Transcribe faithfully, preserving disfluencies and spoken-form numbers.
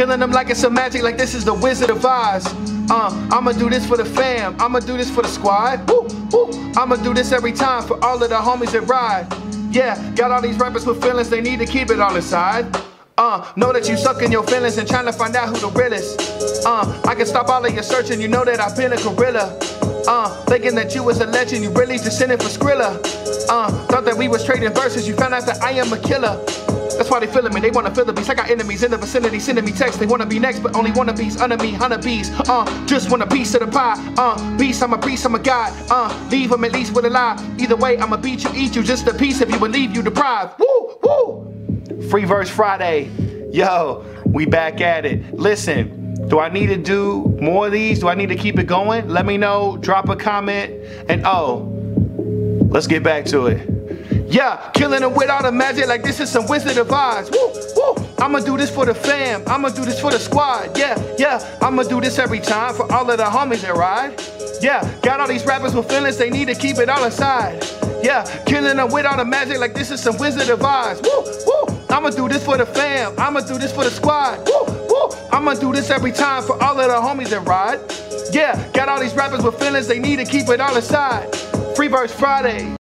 killing them like it's a magic, like this is the Wizard of Oz. Uh, I'ma do this for the fam, I'ma do this for the squad. Woo, woo. I'ma do this every time for all of the homies that ride. Yeah, got all these rappers with feelings, they need to keep it all inside. Uh, know that you suck in your feelings and trying to find out who the realest. Uh, I can stop all of your searching, you know that I've been a gorilla. Uh, thinking that you was a legend, you really just sent it for Skrilla. Uh, thought that we was trading verses, you found out that I am a killer. That's why they feeling me, they wanna feel the beast. I got enemies in the vicinity sending me texts. They wanna be next, but only wanna be's under me, honeybees. Uh, just want a piece of the pie. Uh, beast, I'm a beast, I'm a god. Uh, leave them at least with a lie. Either way, I'ma beat you, eat you, just a piece if you would leave you deprived. Woo, woo! Free Verse Friday. Yo, we back at it. Listen, do I need to do more of these? Do I need to keep it going? Let me know, drop a comment, and oh, let's get back to it. Yeah, killing them with all the magic like this is some Wizard of Oz. Woo, woo. I'ma do this for the fam, I'ma do this for the squad. Yeah, yeah, I'ma do this every time for all of the homies that ride. Yeah, got all these rappers with feelings, they need to keep it all inside. Yeah, killing them with all the magic like this is some Wizard of Oz. Woo, woo. I'ma do this for the fam, I'ma do this for the squad. Woo, woo. I'ma do this every time for all of the homies that ride. Yeah, got all these rappers with feelings, they need to keep it all inside. Free Verse Friday.